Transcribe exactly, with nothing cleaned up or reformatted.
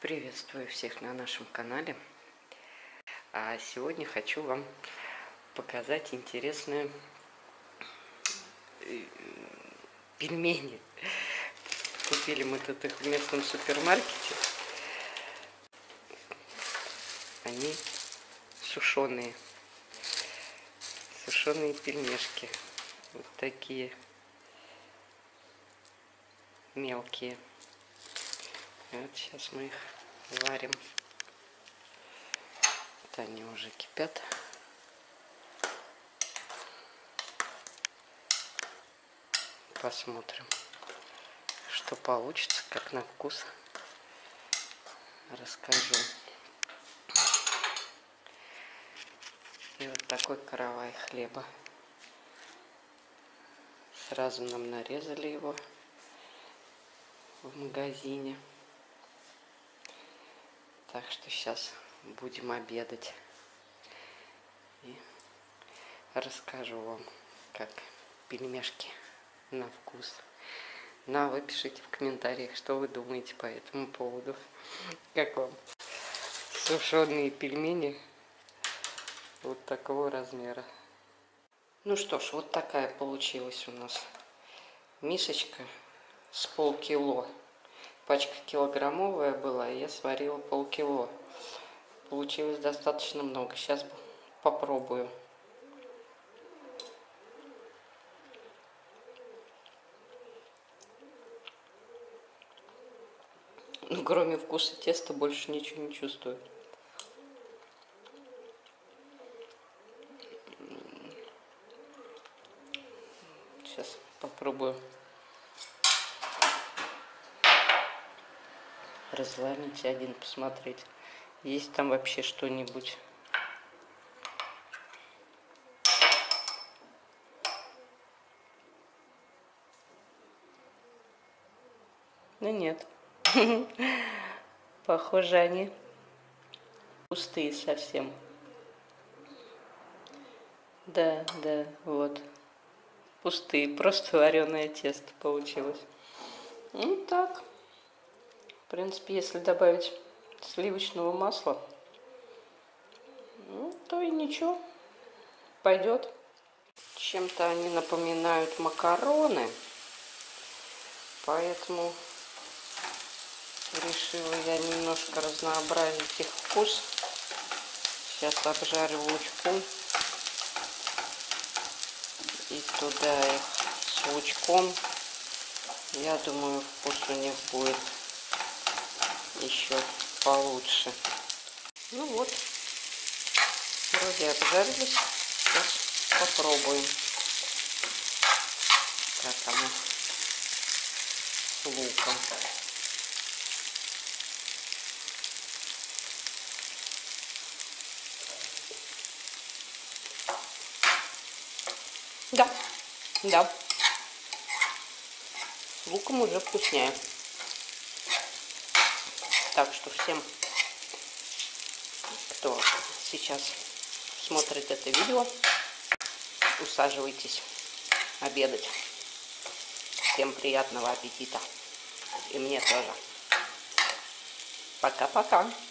Приветствую всех на нашем канале. А сегодня хочу вам показать интересные пельмени. Купили мы тут их в местном супермаркете. Они сушеные. Сушеные пельмешки. Вот такие мелкие. Вот сейчас мы их варим. Вот они уже кипят. Посмотрим, что получится, как на вкус. Расскажу. И вот такой каравай хлеба. Сразу нам нарезали его в магазине. Так что сейчас будем обедать. И расскажу вам, как пельмешки на вкус. Ну, а вы пишите в комментариях, что вы думаете по этому поводу. Как вам сушеные пельмени вот такого размера. Ну что ж, вот такая получилась у нас мисочка с полкило. Пачка килограммовая была, и я сварила полкило. Получилось достаточно много. Сейчас попробую. Ну, кроме вкуса теста больше ничего не чувствую. Сейчас попробую разломить один, посмотреть, есть там вообще что-нибудь. Ну нет. Похоже, они пустые совсем. Да, да, вот. Пустые, просто вареное тесто получилось. Ну так. В принципе, если добавить сливочного масла, ну, то и ничего, пойдет. Чем-то они напоминают макароны, поэтому решила я немножко разнообразить их вкус. Сейчас обжарю лучку и туда их с лучком. Я думаю, вкус у них будет еще получше. Ну вот, вроде обжарились. Сейчас попробуем, как оно с луком. Да, да, с луком уже вкуснее. Так что всем, кто сейчас смотрит это видео, усаживайтесь обедать. Всем приятного аппетита. И мне тоже. Пока-пока.